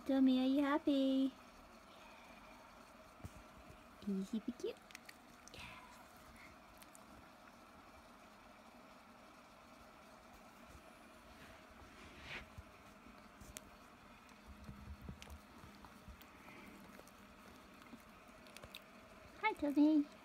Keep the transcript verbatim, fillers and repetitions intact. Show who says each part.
Speaker 1: Tommy, are you happy? Are you super cute? Hi, Tommy.